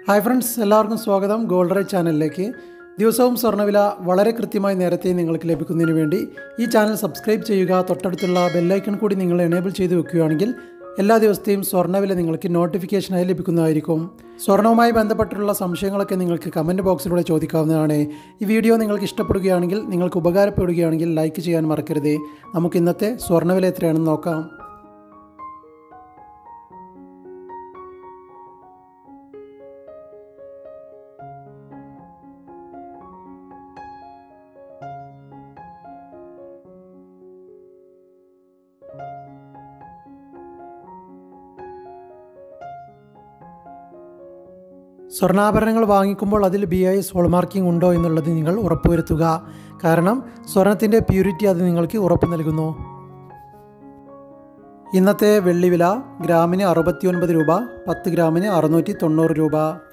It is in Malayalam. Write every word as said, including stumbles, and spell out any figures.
ഹായ് ഫ്രണ്ട്സ്, എല്ലാവർക്കും സ്വാഗതം ഗോൾഡ്രേറ്റ് ചാനലിലേക്ക്. ദിവസവും സ്വർണ്ണവില വളരെ കൃത്യമായി നേരത്തെ നിങ്ങൾക്ക് ലഭിക്കുന്നതിന് വേണ്ടി ഈ ചാനൽ സബ്സ്ക്രൈബ് ചെയ്യുക. തൊട്ടടുത്തുള്ള ബെല്ലൈക്കൺ കൂടി നിങ്ങൾ എനേബിൾ ചെയ്ത് വെക്കുകയാണെങ്കിൽ എല്ലാ ദിവസത്തെയും സ്വർണ്ണവില നിങ്ങൾക്ക് നോട്ടിഫിക്കേഷനായി ലഭിക്കുന്നതായിരിക്കും. സ്വർണ്ണവുമായി ബന്ധപ്പെട്ടുള്ള സംശയങ്ങളൊക്കെ നിങ്ങൾക്ക് കമൻറ്റ് ബോക്സിലൂടെ ചോദിക്കാവുന്നതാണ്. ഈ വീഡിയോ നിങ്ങൾക്ക് ഇഷ്ടപ്പെടുകയാണെങ്കിൽ, നിങ്ങൾക്ക് ഉപകാരപ്പെടുകയാണെങ്കിൽ ലൈക്ക് ചെയ്യാൻ മറക്കരുത്. നമുക്ക് ഇന്നത്തെ സ്വർണ്ണവില എത്രയാണെന്ന് നോക്കാം. സ്വർണ്ണാഭരണങ്ങൾ വാങ്ങിക്കുമ്പോൾ അതിൽ ബി ഐ എസ് ഹോൾമാർക്കിംഗ് ഉണ്ടോ എന്നുള്ളത് നിങ്ങൾ ഉറപ്പുവരുത്തുക. കാരണം സ്വർണത്തിൻ്റെ പ്യൂരിറ്റി അത് നിങ്ങൾക്ക് ഉറപ്പ് നൽകുന്നു. ഇന്നത്തെ വെള്ളിവില ഗ്രാമിന് അറുപത്തി ഒൻപത് രൂപ, പത്ത് ഗ്രാമിന് അറുന്നൂറ്റി തൊണ്ണൂറ് രൂപ.